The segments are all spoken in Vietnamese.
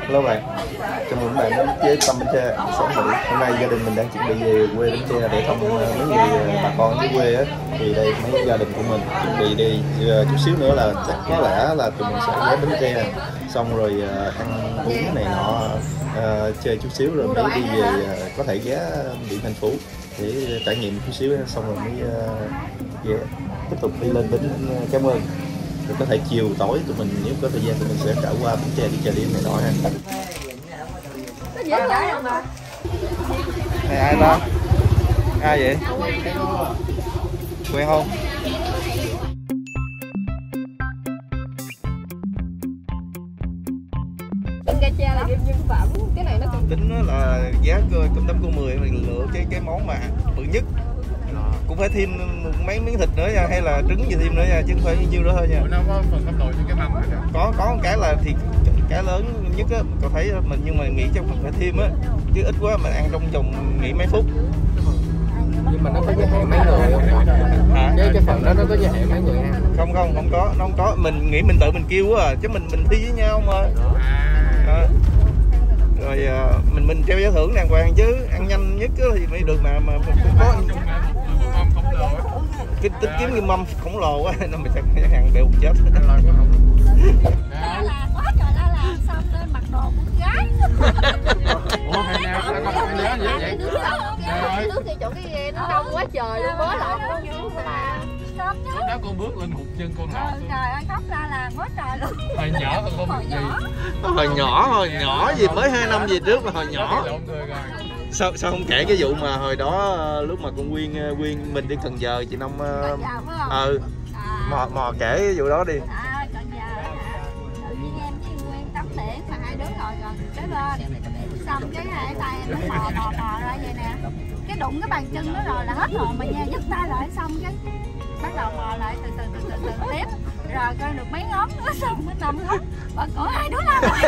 Hello bạn, chào mừng bạn đến với Tâm Bến Tre, Sống Mỹ. Hôm nay gia đình mình đang chuẩn bị về quê Bến Tre để thăm mấy người bà con dưới quê á. Thì đây mấy gia đình của mình chuẩn bị đi, chút xíu nữa là chắc có lẽ là tụi mình sẽ ghé Bến Tre, xong rồi ăn uống này nọ, chơi chút xíu rồi mới đi về, có thể ghé biển Thành Phố để trải nghiệm chút xíu, xong rồi mới ghé tiếp tục đi lên Bến Cảm Ơn. Rồi có thể chiều tối tụi mình nếu có thời gian tụi mình sẽ trở qua Bến Tre đi chợ đêm này nọ ha. Này ai đó? Ai vậy? Quen không? Cây tre là kim nhân phẩm, cái này nó cũng tính nó là giá cơm tấm cô 10 mình lựa cái món mà bự nhất. Cũng phải thêm mấy miếng thịt nữa nha, hay là trứng gì thêm nữa nha, chứ không phải nhiêu đó thôi nha. Nó có phần cấp độ như cái mâm này nè. Có một cái là thì cái lớn nhất á, cậu thấy mình, nhưng mà nghĩ trong phần phải thêm á, chứ ít quá mình ăn trong vòng nghỉ mấy phút. Nhưng mà nó có giới hạn mấy người không? Hả? Cái phần đó nó có giới hạn mấy người ăn? Không có, nó không có. Mình nghĩ mình tự mình kêu á, chứ mình thi với nhau mà. Rồi mình treo giải thưởng đàng hoàng chứ, ăn nhanh nhất thì mới được mà cũng có cái tính kiếm cái mâm khổng lồ quá nên mình sẽ hàng đều chết. La là quá trời la là xong lên mặc đồ con gái. Ủa hay nào sao con nhớ gì vậy? Nước thì chỗ cái ghe nó đông quá trời luôn, bó lọt con xuống mà sớm chứ. Đó con bước lên hụt chân con lọt. Trời ơi khóc la là quá trời luôn. Hồi nhỏ con không biết gì. Hồi nhỏ gì mới 2 năm gì trước mà hồi nhỏ. Sao không kể cái vụ mà hồi đó lúc mà con Quyên mình đi Cần Giờ chị Năm mò kể cái vụ đó đi. Cần Giờ tự nhiên em với Quyên tắm biển mà hai đứa ngồi gần kế bên, xong cái hai tay em nó mò ra vậy nè, cái đụng cái bàn chân nó rồi là hết hồn mà nha, nhấc tay lại xong cái bắt đầu mò lại từ từ tiếp, rồi coi được mấy ngón nữa xong mới nằm hết, và cổ hai đứa la lại.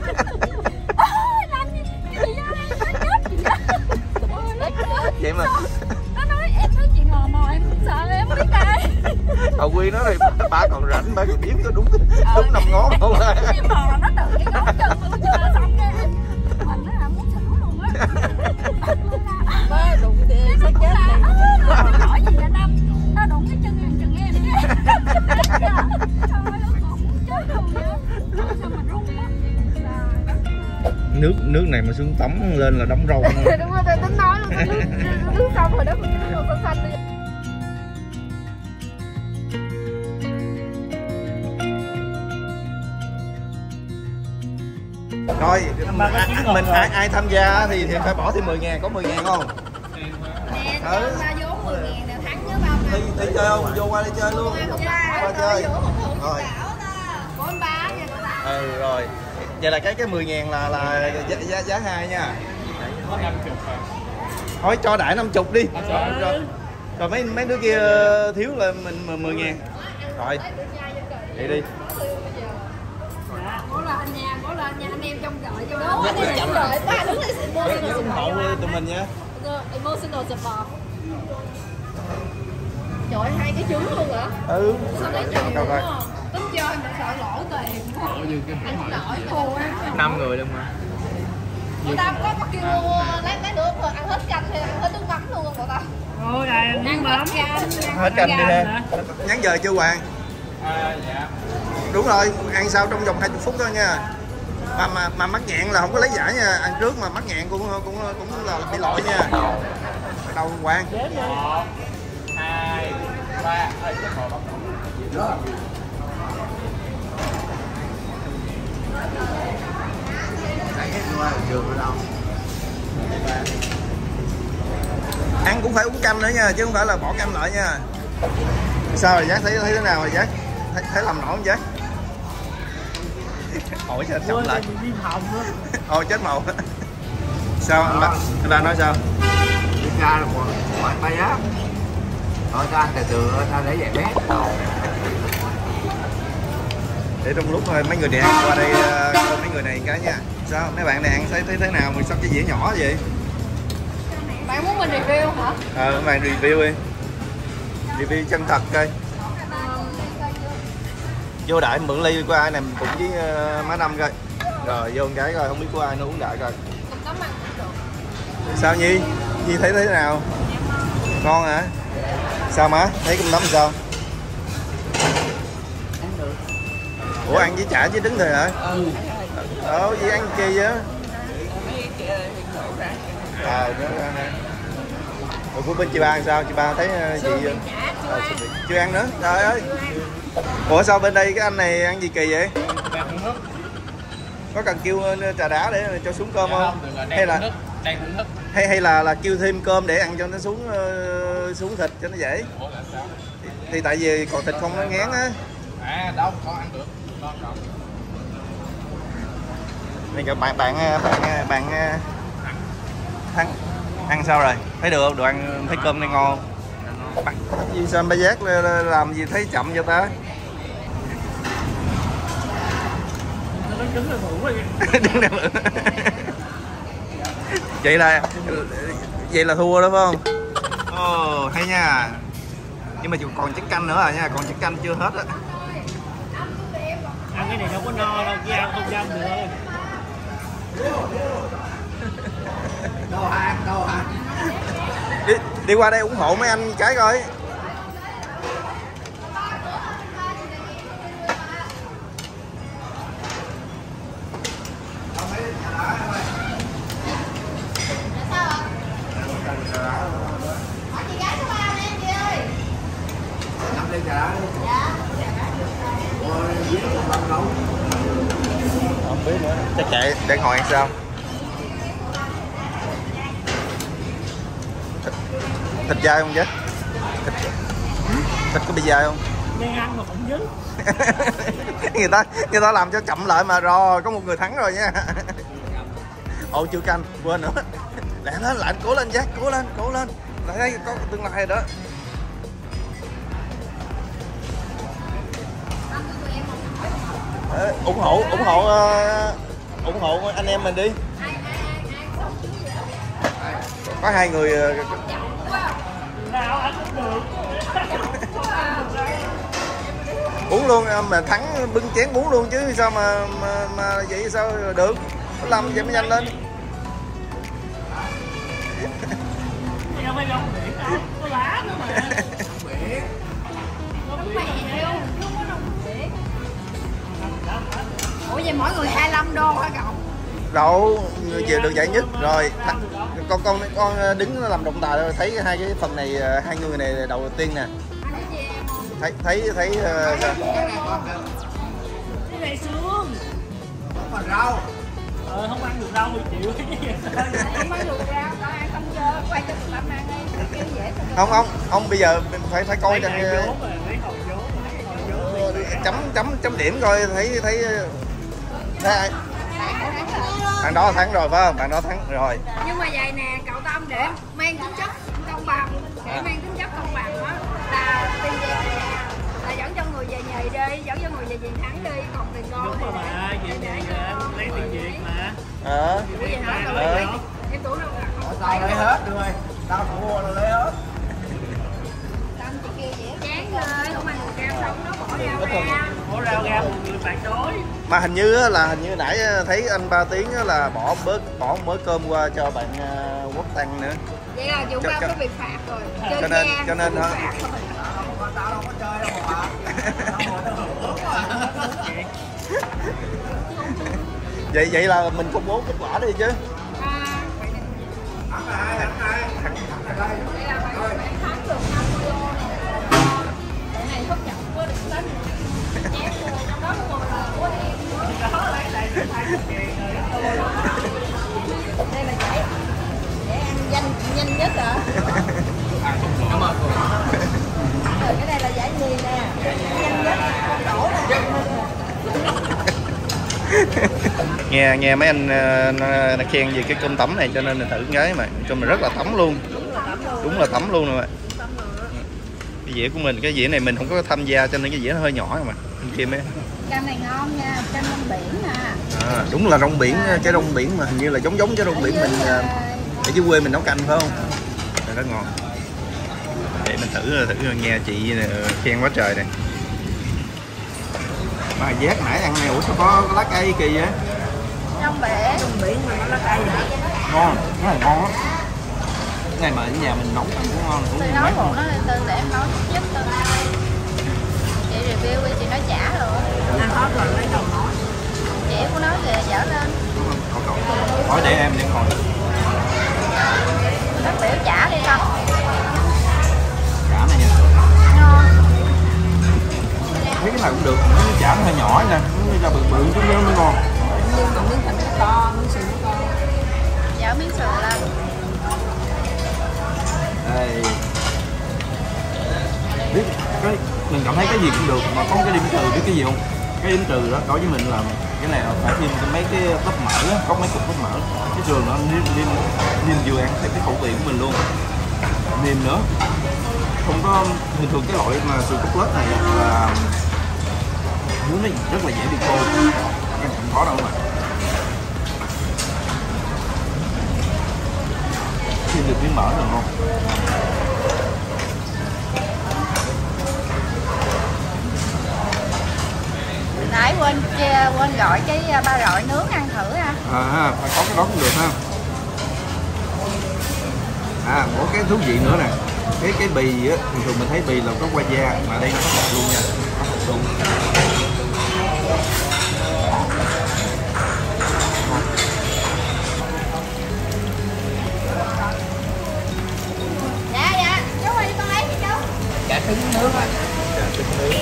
Làm gì vậy nó chết gì đó. Vậy mà nó nói em nói chuyện mò em cũng sợ em không biết ai. Hồi Quyên nói thì ba còn rảnh, ba còn biết có đúng 5 ngón không à. Em mò nó từ cái ngón chân luôn chưa xong cái mình nó là muốn xỉu luôn á. Ba đụng thì sẽ chết liền. Hỏi gì vậy Năm? Nó đụng cái chân em cái. Trời ơi nó muốn chết luôn vậy. Sao mà run quá. Nước này mà xuống tắm lên là đóng râu. Đúng rồi, tôi tính nói luôn, nước xong rồi đó, con xanh đi. Rồi mình ai tham gia thì phải bỏ thêm 10.000, có 10.000 không? Nè, ba vốn 10.000 nè, thắng nhớ bao nè. Thi chơi không? Vô qua đây chơi luôn. Qua chơi. Rồi. Của anh ba nha cô ta. Rồi. Vậy là cái 10.000 là giá 2 nha. Thôi cho đại 50 đi. Rồi mấy đứa kia thiếu là mình 10.000. Rồi. Đi đi. Cố lên nha, anh em trong đợi cho đó. Anh em trong đợi ba đứng lại emotional ủng hộ tụi mình nha. Emotional support. Trời ơi, 2 cái trứng luôn hả? Sao lấy nhiều đúng không? Tính chơi mà sợ lỗ tiền. Anh lỗi thua á. 5 người luôn mà. Cậu ta có kêu lát nữa ăn hết canh hay ăn hết nước mắm luôn không cậu ta? Ôi ăn nước mắm. Hết canh đi ha. Nhắn giờ chưa Hoàng? Dạ. Đúng rồi, ăn sau trong vòng 20 phút thôi nha. Mà mắc nhạn là không có lấy giải nha, ăn trước mà mắc nhạn cũng là bị lỗi nha. Bắt đầu Hoàng. 1 2 3. Ăn cũng phải uống canh nữa nha, chứ không phải là bỏ canh lại nha. Sao rồi Giác, thấy thế nào rồi Giác? Thấy làm nổi không Giác? Hỏi sao chậm lại. Ồ chết màu. Sao anh ba nói sao? Đi ra là một bay á. Thôi ta ăn từ ta để vậy bé. Để trong lúc mấy người này ăn qua đây coi mấy người này cái nha. Sao mấy bạn này ăn thấy thế nào mà sao cái dĩa nhỏ vậy? Bạn muốn mình review hả? Các bạn review đi. Review chân thật coi. Vô đại mượn ly của ai nè cùng với má Năm coi. Rồi vô một cái coi, không biết có ai nó uống đại coi. Sao Nhi? Nhi thấy thế nào? Ngon hả? Sao má? Thấy cơm tấm sao? Ủa ăn với chả chứ đứng thôi hả? Gì ăn kỳ vậy? Của bên chị ba làm sao? Chị ba thấy chị chưa ăn nữa. Trời ơi. Ủa sao bên đây cái anh này ăn gì kỳ vậy? Có cần kêu trà đá để cho xuống cơm không? Hay là hay là kêu thêm cơm để ăn cho nó xuống thịt cho nó dễ? Thì tại vì còn thịt không nó ngán á. Đâu con ăn được. Này các bạn Thắng ăn sao rồi? Thấy được không? Đồ ăn thấy cơm này ngon không? Gì sao ba giác làm gì thấy chậm cho ta? Đứng là bự quá Đứng là bự. Vậy là thua đó phải không? Ồ hay nha. Nhưng mà còn chén canh nữa à nha, còn chén canh chưa hết á. Ăn cái này đâu có no đâu, chứ ăn không dám được. Đâu ăn. Đi qua đây ủng hộ mấy anh cái coi. Không biết nữa, chắc kệ để ngồi ăn sao. Thịt dai không chứ? Thịt có bị dai không? Đang ăn mà cũng dứt. người ta làm cho chậm lại mà. Rồi có một người thắng rồi nha. Ồ chưa canh quên nữa. Lại cố lên Jack, cố lên lại đây có tương lai rồi đó. Ủng hộ anh em mình đi. Có hai người uống luôn mà thắng bưng chén uống luôn chứ sao mà vậy sao được. Làm vậy mới nhanh lên. Đâu phải rong biển đâu, có lá nữa mà. Ủa vậy mỗi người 25 đô hả cậu? Đâu, người chịu được giải nhất rồi. Con đứng làm trọng tài rồi thấy hai cái phần này, hai người này đầu tiên nè. Thấy Cái này xương. Còn rau. Không ăn được rau thì chịu. Không ăn được rau, tao ăn không chưa? Quay cho tụi ăn đi, kêu dễ. Không bây giờ phải coi cho chấm điểm coi thấy ai. Bạn đó thắng rồi phải không? Bạn đó thắng rồi. Nhưng mà vậy nè, cậu Tâm để mang tính chất công bằng, để mang tính chất công bằng đó là tiền về là dẫn cho người về nhì đi, dẫn cho người về Việt thắng đi, còn tiền gol đúng rồi mà, về lấy tiền Việt mà. Em tưởng đâu là không. Tao lấy hết rồi. Tao mua nó lấy hết. Tâm chị kia dễ chán rồi, không ăn được rau sống nó bỏ rau ra. Bỏ rau ra một người phản đối. Mà hình như nãy thấy anh Ba Tiến là bỏ mớ cơm qua cho bạn Quốc Tăng nữa. Vậy là chúng ta có bị phạt rồi. Cho nên hả? Tao đâu có chơi đâu mà. Vậy là mình công bố kết quả đi chứ. Vậy là bạn thắng được 50 đô này. Cái này thất vọng quá, đừng tính. Chém vô trong đó có 10 lần của em. Đây là dễ ăn nhanh nhất hả? Cảm ơn cô. Cái này là giải nhì nè. Nhanh nhất, không đổ nè. nghe mấy anh nó khen về cái cơm tấm này cho nên là thử cái mà cơm này rất là tấm luôn. Đúng là tấm luôn rồi. Cái dĩa của mình, cái dĩa này mình không có tham gia cho nên cái dĩa nó hơi nhỏ mà. Bên kia mấy Cam này ngon nha, cam rong biển nè. Đúng là rong biển, cái rong biển mà hình như là giống cái rong biển mình ở dưới quê mình nấu canh phải không? Rất ngon. Để mình thử nghe chị khen quá trời này. Mà giác nãy ăn này ủa sao có lá cây kỳ vậy? biển mà nó lá cây vậy. Ngon, cái này ngon lắm. Cái này mà ở nhà mình nấu ăn cũng ngon. Tôi nói một nó lên Tư để em nói giúp Tư. Chị review đi, chị nói trả rồi. Ăn hết rồi lấy đầu nói. Chị của nói kìa, dở lên. Hỏi để em còn. Bác biểu trả đi con. Chả này nha. Ngon. Thấy cái nào cũng được, nó chả nó hơi nhỏ nè, nó ra bự bự chút nữa mới ngon. Nhưng mà miếng thịt nó to, miếng sườn nó to. Dở miếng sườn lên. Đây. Biết cái mình cảm thấy cái gì cũng được mà có cái điểm trừ, biết cái gì không? Cái điểm trừ đó đối với mình là cái này là phải thêm mấy cái tóp mỡ á, có mấy cục tóp mỡ. Cái sườn nó niêm vừa ăn theo cái khẩu vị của mình luôn. Niêm nữa. Không có thường thường cái loại mà sườn cốt lết này là nướng nó rất là dễ bị khô, em không có đâu mà. Thêm được miếng mỡ được không? Nãy quên gọi cái ba rọi nướng ăn thử ha. Phải có cái đó cũng được ha. Có cái thú vị nữa nè, cái bì á, thường thường mình thấy bì là có qua da mà đây nó có hột luôn nha, có hột luôn. Dạ, chú ơi con lấy đi chú. Chả trứng nướng á. Dạ, trứng nướng.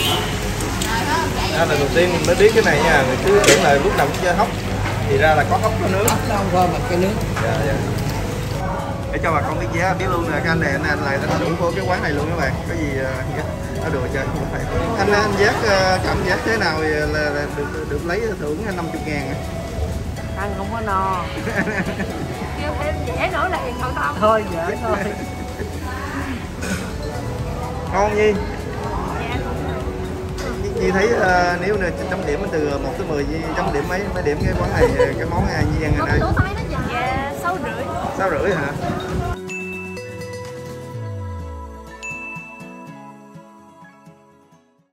Lần đầu tiên mình mới biết cái này nha, mình cứ tưởng là lúc nào cũng chơi hấp, thì ra là có hấp có nướng. Hấp đâu thôi mà cái nướng. Dạ. Để cho bà con biết giá biết luôn nè, cái anh này là đủ của cái quán này luôn các bạn, có gì nó đùa chơi không phải. Anh giác cảm giác thế nào là được lấy thưởng 50.000. Ăn không có no. Kêu thêm dẻ nữa là hiền thôi không? Thôi dễ thôi. Ngon Nhi. Nhi thấy nếu là chấm điểm từ 1 tới 10 Nhi chấm điểm mấy điểm cái quán này, cái món Nhi ăn ngày nay? Tôi thấy nó dạ 6,5. 6,5 hả?